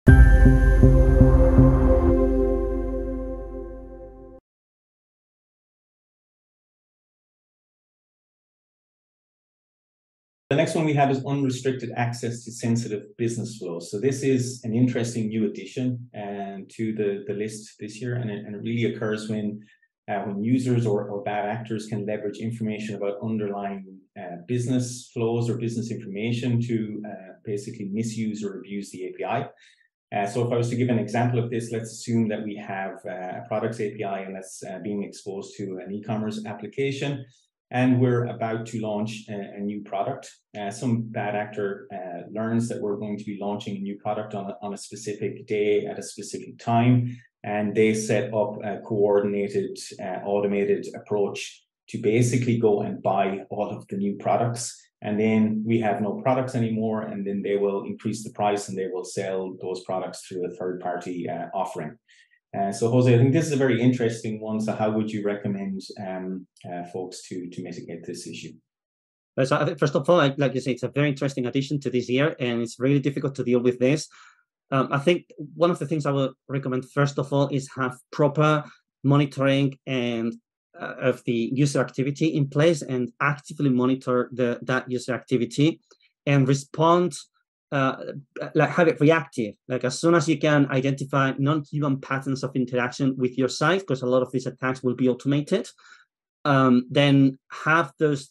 The next one we have is unrestricted access to sensitive business flows. So this is an interesting new addition to the list this year, and it really occurs when users or bad actors can leverage information about underlying business flows or business information to basically misuse or abuse the API. So if I was to give an example of this, let's assume that we have a products API and that's being exposed to an e-commerce application, and we're about to launch a new product. Some bad actor learns that we're going to be launching a new product on a specific day at a specific time, and they set up a coordinated, automated approach to basically go and buy all of the new products. And then we have no products anymore, and then they will increase the price and they will sell those products through a third-party offering. So Jose, I think this is a very interesting one. So how would you recommend folks to mitigate this issue? So I think, first of all, like you say, it's a very interesting addition to this year, and it's really difficult to deal with this. I think one of the things I would recommend, first of all, is have proper monitoring and of the user activity in place, and actively monitor that user activity and respond. Like have it reactive, like as soon as you can identify non-human patterns of interaction with your site, because a lot of these attacks will be automated. Then have those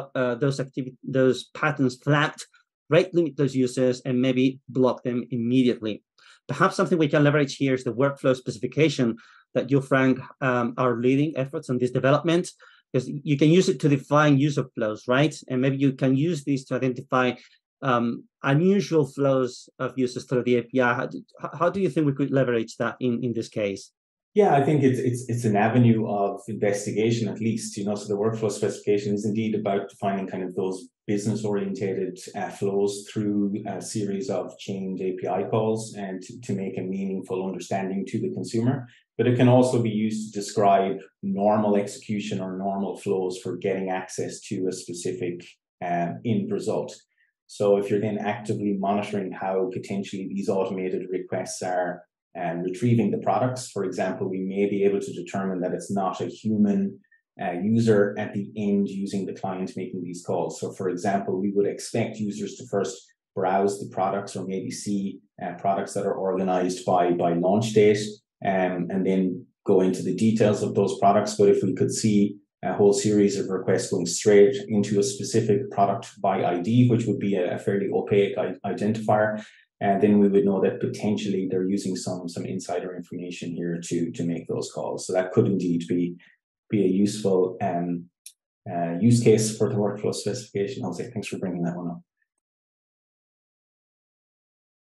patterns flagged, rate limit those users, and maybe block them immediately. Perhaps something we can leverage here is the workflow specification that you, Frank, are leading efforts on this development, because you can use it to define user flows, right? And maybe you can use these to identify unusual flows of users through the API. How do you think we could leverage that in this case? Yeah, I think it's an avenue of investigation, at least, so the workflow specification is indeed about defining kind of those business-orientated flows through a series of chained API calls, and to make a meaningful understanding to the consumer. But it can also be used to describe normal execution or normal flows for getting access to a specific end result. So if you're then actively monitoring how potentially these automated requests are retrieving the products, for example, we may be able to determine that it's not a human user at the end using the client making these calls. So for example, we would expect users to first browse the products, or maybe see products that are organized by launch date, and then go into the details of those products. But if we could see a whole series of requests going straight into a specific product by ID, which would be a fairly opaque identifier, and then we would know that potentially they're using some insider information here to make those calls. So that could indeed be a useful use case for the workflow specification. Jose, thanks for bringing that one up.